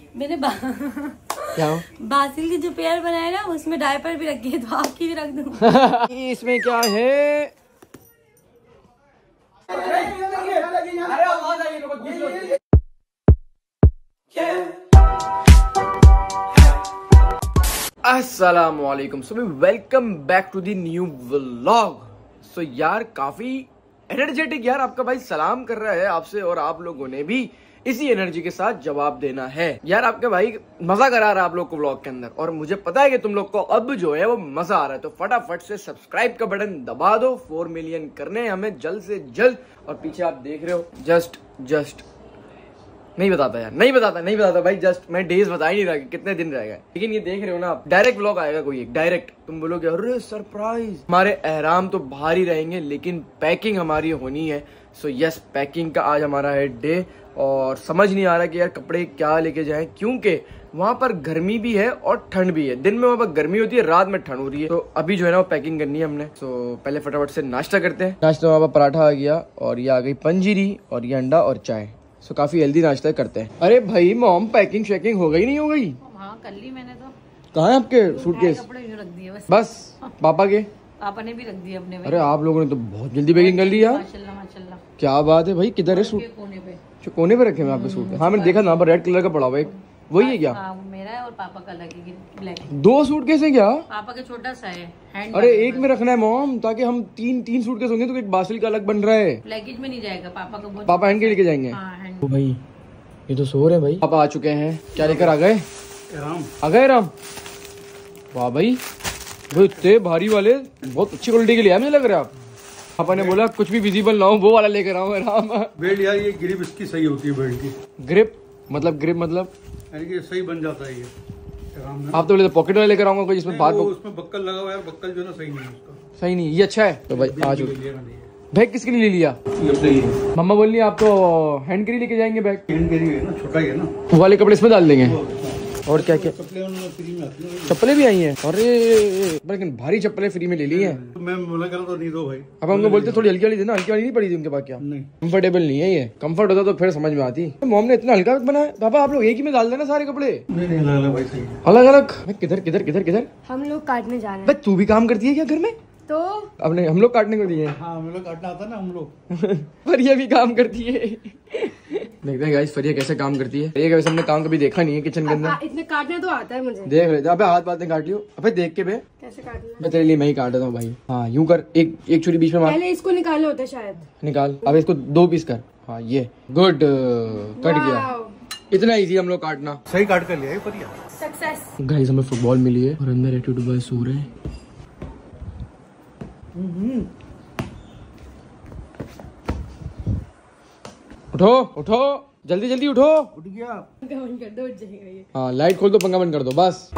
मैंने क्या बासिल की जो पेयर बनाया ना उसमें डायपर भी रखी है, तो आपकी भी रख दूँ। इसमें क्या है? अस्सलामुअलैकुम सभी, welcome back to the new vlog. So यार काफी एनर्जेटिक यार आपका भाई सलाम कर रहा है आपसे, और आप लोगों ने भी इसी एनर्जी के साथ जवाब देना है। यार आपका भाई मजा करा रहा है आप लोग को व्लॉग के अंदर, और मुझे पता है कि तुम लोग को अब जो है वो मजा आ रहा है। तो फटाफट से सब्सक्राइब का बटन दबा दो, 4 मिलियन करने हैं हमें जल्द से जल्द। और पीछे आप देख रहे हो जस्ट नहीं बताता यार, नहीं बताता भाई, जस्ट मैं डेज बता ही नहीं रहा कि कितने दिन रहेगा। लेकिन ये देख रहे हो ना आप, डायरेक्ट व्लॉग आएगा कोई एक, डायरेक्ट तुम बोलोगे अरे सरप्राइज। हमारे एहराम तो बाहर ही रहेंगे लेकिन पैकिंग हमारी होनी है। सो यस, पैकिंग का आज हमारा है डे, और समझ नहीं आ रहा कि यार कपड़े क्या लेके जाएं, क्योंकि वहाँ पर गर्मी भी है और ठंड भी है। दिन में वहाँ पर गर्मी होती है, रात में ठंड हो रही है। तो अभी जो है ना वो पैकिंग करनी है हमने। तो पहले फटाफट से नाश्ता करते हैं। नाश्ता वहाँ पर पराठा आ गया, और ये आ गई पंजीरी, और ये अंडा और चाय। सो काफी हेल्दी नाश्ता करते हैं। अरे भाई मॉम, पैकिंग शेकिंग हो गई नहीं हो गई? हाँ कर ली मैंने तो। कहाँ है आपके सूटकेस? कपड़े यूं रख दिए बस पापा के? पापा ने भी रख दिए अपने। अरे आप लोगों ने तो बहुत जल्दी पैकिंग कर ली यार। माशाल्लाह माशाल्लाह। क्या बात है भाई, किधर है सूट? कोने पे। कोने पे रखे हुए आपके सूट? हाँ मैंने देखा ना, पर रेड कलर का पड़ा हुआ एक, वही है क्या? हाँ वो मेरा है और पापा का अलग है, ब्लैक। 2 सूटकेस है क्या? पापा का छोटा सा है, हैंड। अरे एक में रखना है मॉम, ताकि हम तीन सूटकेस होंगे तो एक बासिल का अलग बन रहा है। लगेज में नहीं जाएगा पापा का। पापा हैंड के लेके जाएंगे। हाँ, ओ भाई ये तो सो रहे भाई। पापा आ चुके हैं, क्या लेकर आ गए? आ गए राम। वाह भाई, वो इतने भारी वाले बहुत अच्छी क्वालिटी के लिए मुझे लग रहा है। आप पापा ने बोला कुछ भी विजिबल ना हो वो वाला लेकर आओ राम। बेल्ट यार, ये ग्रिप इसकी सही होती है बेल्ट की। ग्रिप मतलब यानी कि सही बन जाता है ये। आप तो बोले तो पॉकेट वाला लेकर आऊंगा कोई जिसमें बाहर उसमें बक्कल लगा हुआ है, बक्कल जो है ना सही नहीं है उसका। सही नहीं, ये अच्छा है। तो भाई आ चुके। बैग किसके लिए ले लिया? मम्मा बोल रही आप तो हैंड कैरी लेके जाएंगे बैग। हैंड कैरी है ना, छोटा ही है ना, वो वाले कपड़े इसमें डाल देंगे। और क्या क्या चप्पलें भी आई हैं? अरे लेकिन भारी चप्पलें फ्री में ले ली हैं। तो मैं मना करा तो नहीं दो भाई। अब हमको बोलते थोड़ी हल्की वाली देना, हल्की वाली नहीं पड़ी थी उनके पास। क्या नहीं, कंफर्टेबल नहीं है ये। कंफर्ट होता तो फिर समझ में आती। मॉम ने इतना हल्का बनाया। पापा आप लोग एक ही में डाल देना सारे कपड़े। नहीं अलग भाई, सही है। अलग अलग? किधर किधर किधर किधर? हम लोग काटने जा रहे हैं। भाई तू भी काम करती है क्या घर में? तो अब नहीं, हम लोग काटने को दिए हैं। हाँ हम लोग काटना आता है ना हम लोग। पर ये भी काम करती है। देखते हैं गाइस फरिया कैसे काम करती है। ये वैसे हमने काम कभी देखा नहीं है किचन के अंदर। इतने काटने तो आता है मुझे। देख रहे थे अबे, हाथ बात काट लियो। अबे देख के बे कैसे काटना? मैं तेरे लिए मैं ही काट देता हूँ भाई। हाँ यूं कर, एक छुरी बीच में मार। पहले इसको निकालना होता है शायद। निकाल। अब इसको 2 पीस कर। हाँ ये गुड, कट गया। इतना इजी हम लोग काटना। सही काट कर लिया पर यार। सक्सेस। गाइस हमें फुटबॉल मिली है और अंदर एटीट्यूड बॉय सो रहे हैं। उठो उठो, जल्दी जल्दी उठो। उठ गया। बंद कर दो, उठ जाएगा ये। हाँ लाइट खोल दो, पंखा बंद कर दो बस।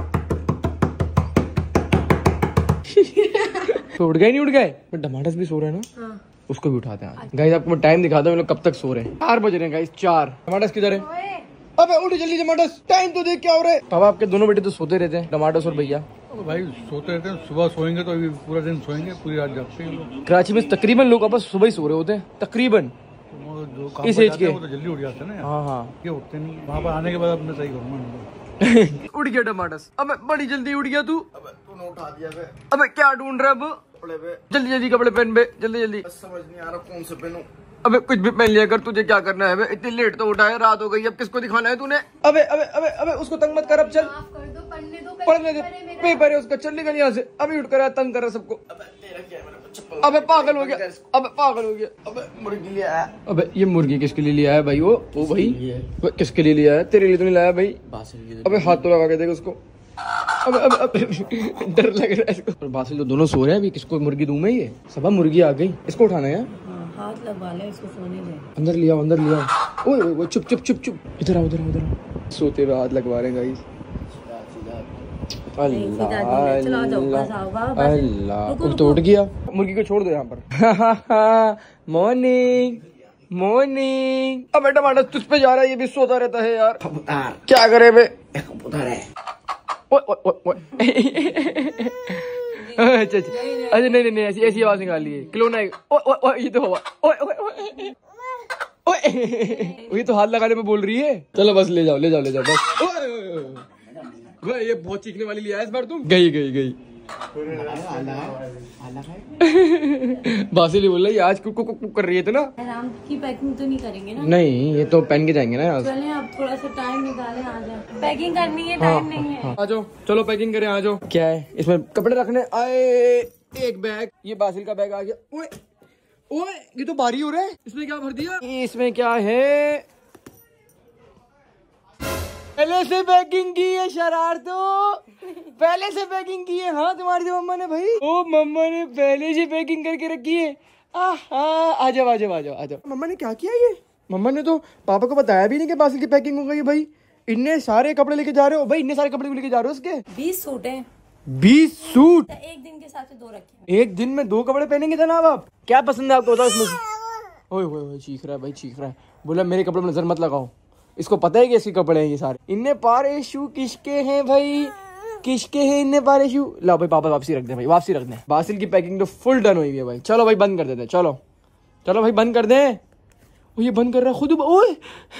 तो उठ गए नहीं उठ गए? टमाटर भी सो रहे हैं ना। हाँ। उसको भी उठाते हैं। गाइस आपको मैं टाइम दिखाता हूँ, लोग कब तक सो रहे हैं। 4 बज रहे हैं गाइस, 4। टमाटर किधर है? अबे उठ जल्दी टमाटर, टाइम तो देख क्या हो रहा है। पापा आपके दोनों बेटे तो सोते रहते हैं, टमाटर और भैया। भाई सोते रहते हैं, सुबह सोएंगे तो अभी पूरा दिन सोएंगे, पूरी रात जागते हैं लोग। कराची में तकरीबन लोग आपस सुबह ही सो रहे होते हैं तकरीबन। जो काम इस एज के वो तो जल्दी उठ जाते हैं ना। हाँ हाँ, ये उठते नहीं। वहाँ पर आने के बाद अपने सही करूँगा। उठ गया टमाटर। अबे बड़ी जल्दी उठ गया तू। अबे तूने उठा दिया बे। अबे क्या ढूंढ रहा है अब? कपड़े पे जल्दी जल्दी कपड़े पहन बे, जल्दी जल्दी। समझ नहीं आ रहा कौन से पहनूं। अबे कुछ भी पहन लिया कर, तुझे क्या करना है बे? इतनी लेट तो उठा है, रात हो गई, अब किसको दिखाना है तूने? अबे अबे अबे अबे उसको तंग मत कर, अब चल। माफ कर दो, पढ़ने दे, पेपर है उसका, चल निकल यहाँ से। अभी उठ कर तंग कर रहा सबको। अबे पागल हो गया, अबे पागल हो गया। अबे मुर्गी लिया है। अबे ये मुर्गी किसके लिए लिया है भाई? वो भाई किसके लिए लिया है? तेरे लिए तो नहीं लाया भाई। अबे हाथ तो लगा के देख उसको। अबे अबे डर लग रहा है इसको। पर बासिल तो दोनों सो रहे हैं अभी, किसको मुर्गी दूं मैं? ये सब मुर्गी आ गई, इसको उठाना है। हाथ लगवा ले, इसको सोने दे। अंदर लिया अंदर लिया। ओए चुप चुप चुप चुप, इधर आओ इधर आओ इधर आओ। सोते हुए हाथ लगवा रहे हैं गाइस। अल्लाह तो उठ गया। मुर्गी को छोड़ दो यहाँ पर। Morning morning. अब टमाटर तुझ पे जा रहा है, ये भी सोता रहता है यार। क्या करे बे? अच्छा नहीं ऐसी आवाज निकाल ली है। खिलौना ये तो हुआ। ओए ये तो हाथ लगाने में बोल रही है। चलो बस ले जाओ ले जाओ ले जाओ बस। ओए ये बहुत चीखने वाली लिया है इस बार तुम। गई गई गई बासिल बोल रही आज कुक कुक कुक कर रही है तो ना। आराम की पैकिंग तो नहीं करेंगे ना? नहीं ये तो पहन के जाएंगे ना यार। चलें अब थोड़ा सा टाइम निकालें, आ जाए। पैकिंग करनी है, टाइम नहीं है। आ जाओ चलो पैकिंग करें, आ जाओ। क्या है इसमें कपड़े रखने आए? एक बैग, ये बासिल का बैग आ गया। ओए ओए ये तो भारी हो रहा है। इसमें क्या भर दिया? इसमें क्या है? पहले से पैकिंग की है शरारतों, पहले से पैकिंग की है। हाँ तुम्हारी तो मम्मा ने भाई, ओ मम्मा ने पहले से पैकिंग करके रखी है। आ जाओ आ जाओ आ जाओ आ जाओ। मम्मा ने क्या किया ये? मम्मा ने तो पापा को बताया भी नहीं कि बासिल की पैकिंग हो गई। भाई इतने सारे कपड़े लेके जा रहे हो? भाई इतने सारे कपड़े लेके जा रहे हो? उसके 20 सूट है। 20 सूट? एक दिन के हिसाब से 2 रखे। एक दिन में 2 कपड़े पहनेंगे जनाब आप? क्या पसंद है आपको बताओ इसमें से? ओए ओए चीख रहा है भाई, चीख रहा है। बोला मेरे कपड़े में नजर मत लगाओ। इसको पता है कि इसके कपड़े हैं ये सारे। इन्ने पारे शू किसके हैं भाई? किसके हैं इन्ने पारे शू? लो भाई पापा वापसी रख दे भाई, वापसी रख दे। बासिल की पैकिंग तो फुल डन हुई है भाई। चलो भाई बंद कर देते हैं। चलो चलो भाई बंद कर दें। ये बंद कर रहा है खुद। ओए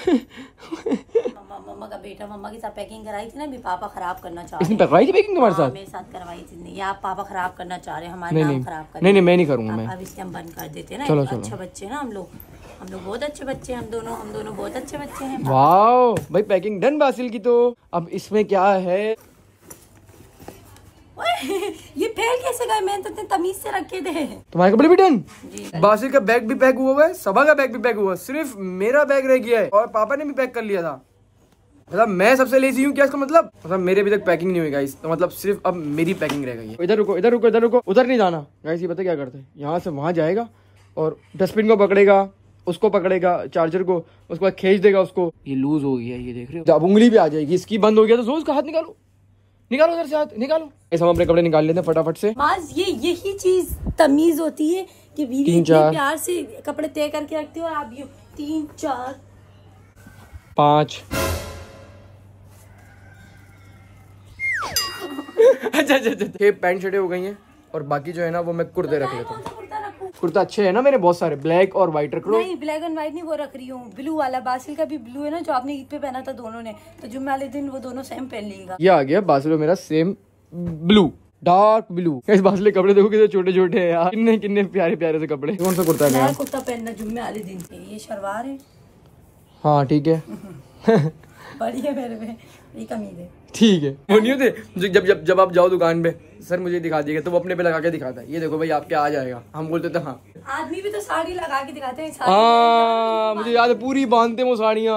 मम्मा का बेटा मम्मा के साथ पैकिंग कराई थी ना, अभी पापा खराब करना चाह रहे इसने करवाई थी पैकिंग तुम्हारे साथ? मेरे साथ करवाई थी। नहीं आप पापा खराब करना चाह रहे हैं, हमारे नाम खराब कर। नहीं मैं नहीं करूंगा मैं। अब इसलिए हम बंद कर देते हैं ना। चलो अच्छे बच्चे ना हम लोग बहुत अच्छे बच्चे हैं। हम दोनों बहुत अच्छे बच्चे हैं। वाओ भाई पैकिंग डन बासिल की। तो अब इसमें क्या है? ये फैल कैसे गए? मैंने तो इतने तमीज से रखे थे। तुम्हारे कपड़े भी डन? बासिल का बैग भी पैक हुआ है, सबा का बैग भी पैक हुआ है, सिर्फ मेरा बैग रह गया है और पापा ने भी पैक कर लिया था। मतलब मैं सबसे लेजी हूँ क्या इसका मतलब? मेरे अभी तक पैकिंग नहीं हुई गाइस, तो मतलब सिर्फ अब मेरी पैकिंग रह गई है। इधर रुको इधर रुको इधर रुको, उधर नहीं जाना गाइस। ये पता क्या करते हैं, यहाँ से वहां जाएगा और डस्टबिन को पकड़ेगा, उसको पकड़ेगा चार्जर को, उसके बाद खींच देगा उसको। ये लूज हो गया, ये देख रहे हो? अब उंगली भी आ जाएगी इसकी, बंद हो गया तो उसका हाथ निकालो, निकालो उधर से हाथ निकालो। ऐसा हम अपने कपड़े निकाल लेते हैं फटाफट से। माज ये यही चीज तमीज होती है कि बीवी इतने प्यार से कपड़े तय करके रखती है और आप ये 3 4 5 अच्छा 6 पैंट शर्टें हो गई हैं और बाकी जो है ना वो मैं कुर्ते रख लेता हूँ। कुर्ता अच्छे है ना मेरे बहुत सारे, ब्लैक और व्हाइट रख लो। नहीं ब्लैक एंड व्हाइट नहीं, वो रख रही हूँ ब्लू वाला। बासिल का भी ब्लू है ना, जो आपने ईद पे पहना था दोनों ने, तो जुम्मे वाले दिन वो दोनों सेम पहन लेगा। ये आ गया बासिल मेरा सेम ब्लू, डार्क ब्लू। इस बासिल के कपड़े देखो कितने छोटे छोटे हैं यार, कितने कितने प्यारे प्यारे से कपड़े। कौन सा कुर्ता है मेरा? कुर्ता पहनना जुम्मे वाले दिन से। ये शलवार है। हाँ ठीक है बड़ी है मेरे में, ये कमीज है। ठीक है। वो नहीं होते जब आप जाओ दुकान पे, सर मुझे दिखा दीजिए, तो वो अपने पे लगा के दिखाता है, ये देखो भाई आपके आ जाएगा। हम बोलते थे हाँ। आदमी भी तो साड़ी लगा के दिखाते हैं। हाँ मुझे याद है, पूरी बांधते वो साड़ियाँ।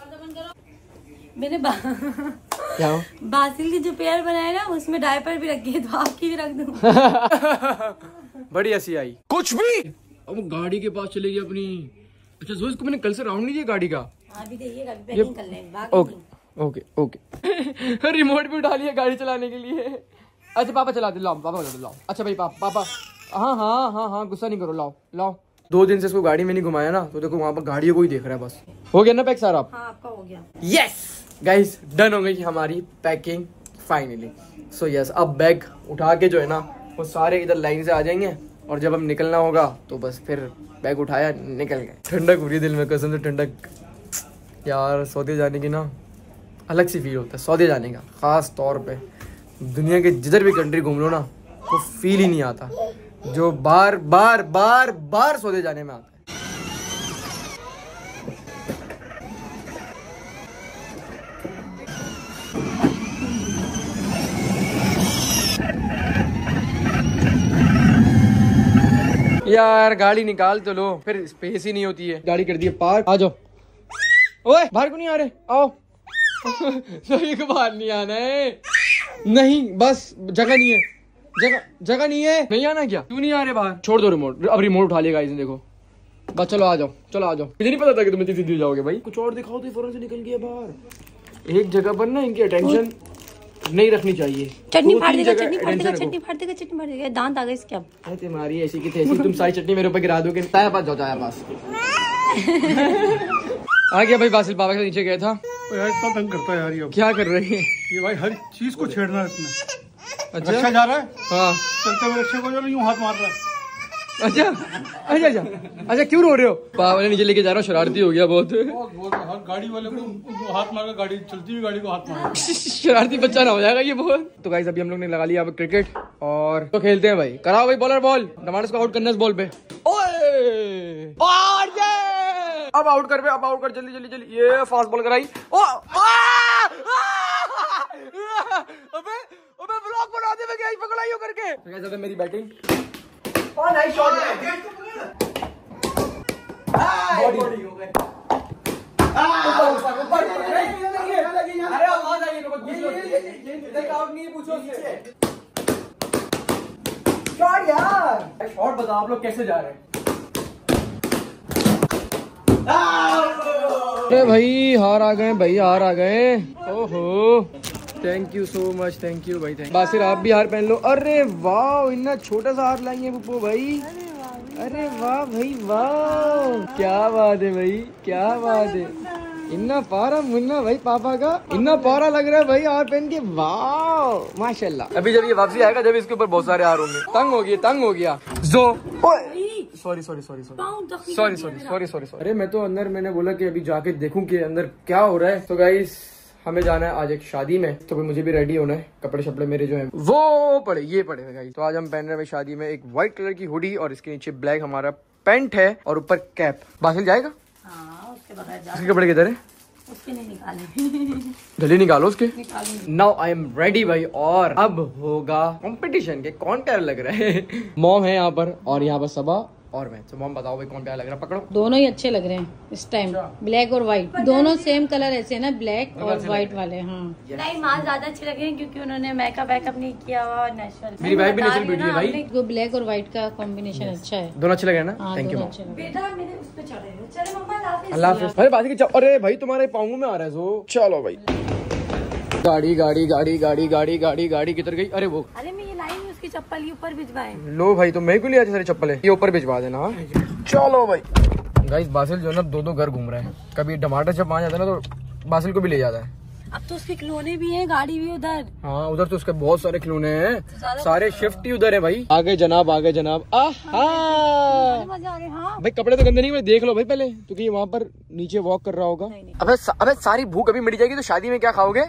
मैंने बासिल की जो पेयर बनाए ना, उसमें डायपर भी रखी है, तो आपकी भी रख दूँ। बड़ी हंसी आई। कुछ भी अब गाड़ी के पास चलेगी अपनी। अच्छा जो इसको मैंने कल से राउंड नहीं दिया गाड़ी का। अभी देखिएगा, अभी पैकिंग कर लें। ओके ओके रिमोट भी उठा लिया गाड़ी चलाने के लिए। अच्छा पापा चला दे, लाओ पापा चला दे, लाओ। अच्छा भाई पापा हाँ गुस्सा नहीं करो, लाओ। 2 दिन से इसको गाड़ी में नहीं घुमाया ना, तो देखो वहाँ पर गाड़ी को ही देख रहा है बस। हो गया ना पैक सारा? हाँ आपका हो गया। यस गाइस डन हो गई हमारी पैकिंग फाइनली। सो यस अब बैग उठा के जो है ना वो सारे इधर लाइन से आ जाएंगे और जब हम निकलना होगा तो बस फिर बैग उठाया निकल गए। ठंडक पूरी दिल में, कसम से ठंडक यार। सऊदी जाने की ना अलग सी फील होता है, सऊदी जाने का खास तौर पे। दुनिया के जिधर भी कंट्री घूम लो ना वो फील ही नहीं आता जो बार बार सऊदी जाने में आता है। यार गाड़ी निकाल तो लो, फिर स्पेस ही नहीं होती है। गाड़ी कर दी है पार्क, आ जाओ। ओए बाहर क्यों नहीं आ रहे? आओ। सभी को बाहर नहीं आना है। नहीं बस जगह नहीं है, जगह नहीं है। नहीं आना क्या? क्यों नहीं आ रहे बाहर? छोड़ दो रिमोट, अब रिमोट उठा लिएगा इसने देखो। बस चलो आ जाओ। मुझे नहीं पता था कि तुम इतनी सीधी जाओगे भाई। कुछ और दिखाओ तो फौरन से निकल गया बाहर। एक जगह पर ना इनकी अटेंशन नहीं रखनी चाहिए। चटनी फाड़ देगा। दांत आ गए इसके। अब तुम्हारी ऐसी की तैसी, तुम सारी चटनी मेरे ऊपर गिरा दोगे। ताया पास जाओ, ताया पास। आ गया भाई बासिल, पापा के नीचे गया था यार। इतना तंग करता है यार ये। क्या कर रही है ये भाई? हर चीज को छेड़ना है इसने। अच्छा रक्षा जा रहा है, हाँ चलते हुए रक्षा को जो यूं हाथ मार रहा है। अच्छा अच्छा अच्छा अच्छा, क्यों रो रहे हो? पापा ने नीचे लेके जा रहा हूँ, शरारती हो गया बहुत। हर गाड़ी वाले को हाथ मार, गाड़ी चलती हुई गाड़ी को हाथ मार। शरारती बच्चा ना हो जाएगा ये बहुत। तो गाइस अभी हम लोग ने लगा लिया अब क्रिकेट और तो खेलते हैं भाई। कराओ भाई बॉलर बॉल, टमाटर को आउट करना है इस बॉल पे। ओए और ये अब आउट कर, अब आउट कर, जल्दी जल्दी जल्दी। ये फास्ट बॉल कराई। ओ अबे अबे ब्लॉक बना दे, मैं क्या पकड़ाई हो करके। तो गाइस अबे मेरी बैटिंग। ओ नाइस शॉट है। बॉडी हो गए। अरे आवाज आई है, आउट नहीं पूछो उससे। शॉट यार, शॉट बताओ आप लोग कैसे जा रहे हैं? अरे भाई हार आ गए भाई, हार आ गए। ओहो thank you so much, thank you भाई, थैंक। बासिर आप भी हार पहन लो। अरे वाह इतना छोटा सा हार लाएंगे पुप्पो भाई। अरे वाह भाई वाह, क्या बात है भाई, क्या बात है। इतना पारा मुन्ना भाई पापा का, इतना पारा लग रहा है भाई हार पहन के। वाह माशाल्लाह। अभी जब ये वापसी आएगा, जब इसके ऊपर बहुत सारे हार होंगे। तंग हो गया, तंग हो गया। Sorry sorry sorry sorry sorry sorry sorry sorry. अरे मैं तो अंदर, मैंने बोला कि अभी जाके देखूं कि अंदर क्या हो रहा है। तो गाइस हमें जाना है आज एक शादी में, तो मुझे भी रेडी होना है। कपड़े शपड़े मेरे जो हैं वो पड़े, ये पड़े हैं गाइस। तो आज हम पहन रहे हैं शादी में एक व्हाइट कलर की हुडी और इसके नीचे ब्लैक हमारा पैंट है और ऊपर कैप। बासिल जाएगा? उसके कपड़े किधर है? उसके नहीं निकाले। जल्दी निकालो उसके। नाउ आई एम रेडी भाई। और अब होगा कंपटीशन के कौन प्यारा लग रहा है। मॉम है यहाँ पर और यहाँ पर सबा और मैं। तो मॉम बताओ भाई कौन प्यारा लग रहा है? पकड़ो। दोनों ही अच्छे लग रहे हैं इस टाइम, ब्लैक और व्हाइट दोनों सेम कलर ऐसे ना, ब्लैक और व्हाइट वाले। हाँ नहीं माँ ज्यादा अच्छे लगे हैं क्योंकि उन्होंने मेकअप वेकअप नहीं किया हुआ, नेचुरल। मेरी वाइफ भी नेचुरल ब्यूटी है भाई। वो ब्लैक और व्हाइट का कॉम्बिनेशन अच्छा है। दोनों अच्छे लगे ना? थैंक यू बेटा मेरे उस पे चढ़े हो। चलो मम्मा अल्लाह हाफिज़। अरे बाजी की अरे भाई तुम्हारे पाँव में आ रहा है सो। चलो भाई। गाड़ी गाड़ी गाड़ी गाड़ी गाड़ी गाड़ी गाड़ी किधर गई? अरे वो, अरे मैं ये लाई उसकी चप्पल ये ऊपर भिजवाए। लो भाई तो मैं क्यों लिया सारी चप्पल है, ये ऊपर भिजवा देना। चलो भाई। गाइस बासिल जो है ना दो घर घूम रहा है। कभी टमाटर जब आ जाता है ना तो बासिल को भी ले जाता है। अब तो उसके खिलौने भी हैं, गाड़ी भी उधर। हाँ उधर तो उसके बहुत सारे खिलौने हैं, सारे शिफ्ट ही उधर है भाई। आगे जनाब, आगे जनाब। मजा आ रहा। हाँ भाई कपड़े तो गंदे नहीं, देख लो भाई पहले, क्योंकि वहाँ पर नीचे वॉक कर रहा होगा। अबे सारी भूख अभी मिट जाएगी तो शादी में क्या खाओगे?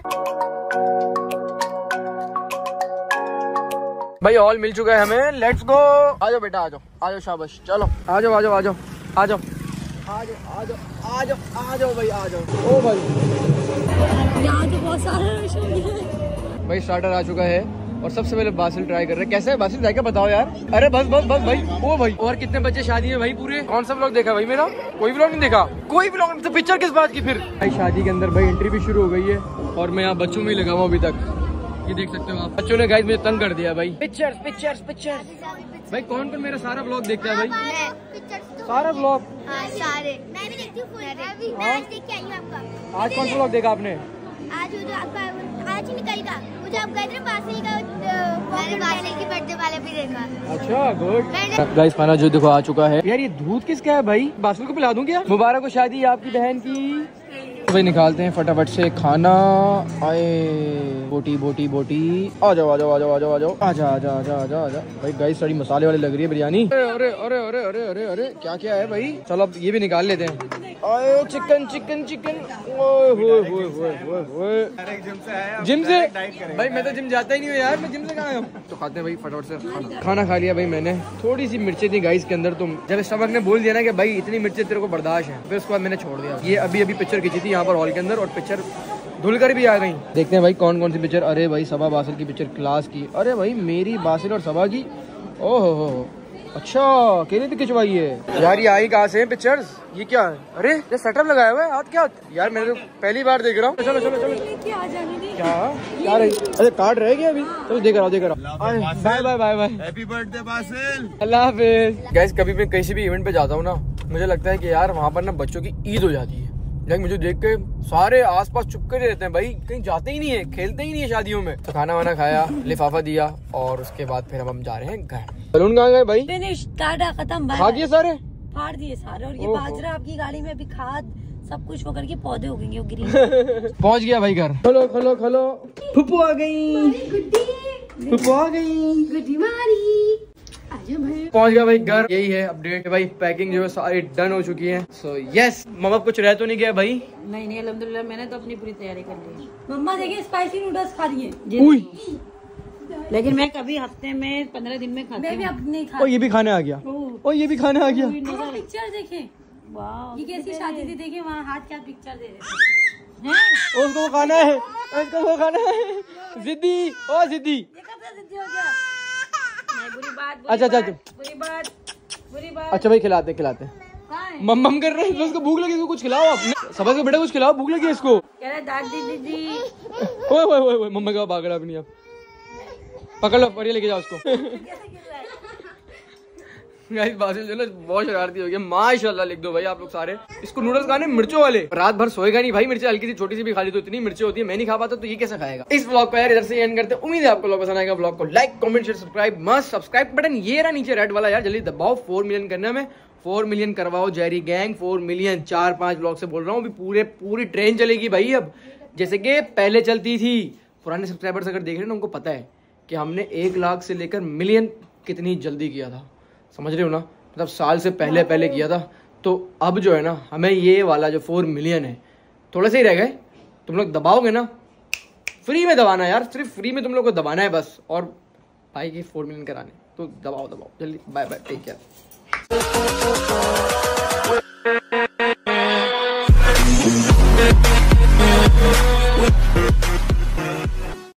भाई हॉल मिल चुका है हमें, लेट्स गो। आ जाओ बेटा, आ जाओ, आ जाओ, शाबाश। चलो आ जाओ, आ जाओ, आ जाओ, आ जाओ, आ जाओ, आ जाओ, आ जाओ, आ जाओ भाई, आ जाओ। ओ भाई यहाँ तो बहुत सारे भाई स्टार्टर आ चुका है और सबसे पहले बासिल ट्राई कर रहे हैं। कैसा है बासिल, जाके बताओ यार। अरे बस बस बस भाई। ओ भाई और कितने बच्चे शादी में भाई पूरे? कौन सा व्लॉग देखा भाई मेरा? कोई व्लॉग नहीं देखा, कोई व्लॉग नहीं। तो पिक्चर किस बात की फिर? भाई शादी के अंदर भाई एंट्री भी शुरू हो गई है और मैं यहाँ बच्चों में ही लगा हुआ अभी तक। ये देख सकते हो आप, बच्चों ने गाइस मुझे तंग कर दिया भाई। Pictures pictures pictures. भाई कौन कौन मेरा सारा व्लॉग देखता है भाई? सारा व्लॉग सारे मैं भी देखती हूँ। मैं आज देख के आई हूँ आपका। आज कौन सा व्लॉग देखा आपने? आज वो जो आपका आज ही निकलेगा, वो जो आप गए थे बासिल का, मैंने बासिल की बर्थडे वाले भी देखा। अच्छा गुड। गाइस खाना जो देखो आ चुका है। यार ये दूध किसका है भाई? बासिल को पिला दूं क्या? मुबारक हो शादी आपकी बहन की। भाई निकालते हैं फटाफट से खाना। आए बोटी बोटी बोटी। आ जाओ आ जाओ आ जाओ आ जाओ आ जाओ, आजा आजा आजा आजा आजा। भाई गाइस सारी मसाले वाली लग रही है बिरयानी। अरे अरे अरे अरे अरे अरे अरे क्या क्या है भाई? चलो अब ये भी निकाल लेते हैं। आए चिकन चिकन चिकन। जिम से भाई? मैं तो जिम जाता ही नहीं हूँ यार, मैं जिम से कहाँ आया हूँ? तो खाते हैं भाई फटाफट से खाना खा लिया भाई मैंने। थोड़ी सी मिर्चें थी गाइस के अंदर, तुम जब स्टमक ने बोल दिया ना कि भाई इतनी मिर्चें तेरे को बर्दाश्त है, फिर उसके बाद मैंने छोड़ दिया। ये अभी अभी पिक्चर खींची थी यहाँ पर हॉल के अंदर और पिक्चर धुलकर भी आ गई। देखते हैं भाई कौन कौन सी पिक्चर। अरे भाई सबा बासिल की पिक्चर क्लास की। अरे भाई मेरी बासिल और सबा की। ओहो अच्छा अकेले भी खिंचवाई है यार। ये आई कहाँ से पिक्चर्स? ये क्या है? अरे ये सेटअप लगाया हुआ है हाथ क्या? यार मैंने तो पहली बार देख रहा हूँ। चलो चलो चलो क्या क्या रही? अरे कार्ड रह गया अभी? चलो देख रहा हूँ देख रहा हूँ। Bye bye bye bye, happy birthday Basil, अल्लाह हाफिज। गाइस कभी भी किसी भी इवेंट पे जाता हूँ ना, मुझे लगता है कि यार वहाँ पर ना बच्चों की ईद हो जाती है। लेकिन मुझे देख के सारे आसपास चुपके रहते हैं भाई, कहीं जाते ही नहीं है, खेलते ही नहीं है शादियों में। तो खाना वाना खाया, लिफाफा दिया और उसके बाद फिर हम जा रहे हैं घर। बलून कहाँ गए भाई? फिनिश, टाटा, खत्म, खा दिए सारे, फाड़ दिए सारे। और ये बाजरा आपकी गाड़ी में अभी खाद सब कुछ होकर के पौधे हो गए ग्रीन। पहुंच गया भाई घर। खलो खलो खलो, फुप्पू आ गई, फुप्पू आ गई। गुड्डी मारी। पहुंच गया भाई घर। यही है अपडेट भाई, पैकिंग जो है सारी डन हो चुकी है। सो यस मम्मा कुछ रह तो नहीं गया भाई? नहीं अल्हम्दुलिल्लाह मैंने तो अपनी पूरी तैयारी कर ली। मम्मा देखिए स्पाइसी नूडल्स खा रही है। लेकिन मैं कभी हफ्ते में 15 दिन में खाती हूँ। नहीं खा। ओ ये भी खाने आ गया, ओ ये भी खाने आ गया। पिक्चर देखे, ये कैसी शादी थी, देखे वहाँ हाथ क्या पिक्चर दे रहे हैं? उसको वो खाना है, उसको वो खाना है। जिद्दी, ओ जिद्दी। ये कब से जिद्दी हो गया? बुरी बात, बुरी बात। अच्छा भाई खिलाते खिलाते मम कर रहे हैं, उसको भूख लगी, इसको कुछ खिलाओ अपने सबसे को बेटा, कुछ खिलाओ, भूख लगी इसको। कह रहे दादी दीदी। ओए मम्मा का भाग रहा अपनी, आप पकड़ लो, बढ़िया लेके जाओ उसको। गाइस बासिल जो ना बहुत शरारती हो गया, माशाल्लाह लिख दो भाई आप लोग सारे। इसको नूडल्स खाने मिर्चों वाले, रात भर सोएगा नहीं भाई, मिर्चें हल्की सी छोटी सी भी खा ली तो इतनी मिर्चें होती है, मैं नहीं खा पाता तो ये कैसे खाएगा। इस व्लॉग को यार इधर से एंड करते हैं, उम्मीद है आपको व्लॉग पसंद आएगा। व्लॉग को लाइक कमेंट शेयर सब्सक्राइब, मस्त सब्सक्राइब बटन ये रहा नीचे रेड वाला यार, जल्दी दबाओ। 4 मिलियन करना में 4 मिलियन करवाओ जेरी गैंग, 4 मिलियन। 4-5 व्लॉग से बोल रहा हूँ, अभी पूरी ट्रेन चलेगी भाई अब, जैसे कि पहले चलती थी। पुराने सब्सक्राइबर्स अगर देख रहे हैं ना, उनको पता है कि हमने 1 लाख से लेकर मिलियन कितनी जल्दी किया था, समझ रहे हो ना, मतलब साल से पहले किया था। तो अब जो है ना, हमें ये वाला जो 4 मिलियन है थोड़ा सा ही रह गए, तुम लोग दबाओगे ना, फ्री में दबाना यार, सिर्फ फ्री में तुम लोग को दबाना है बस, और भाई की 4 मिलियन कराने, तो दबाओ जल्दी। Bye bye, take care.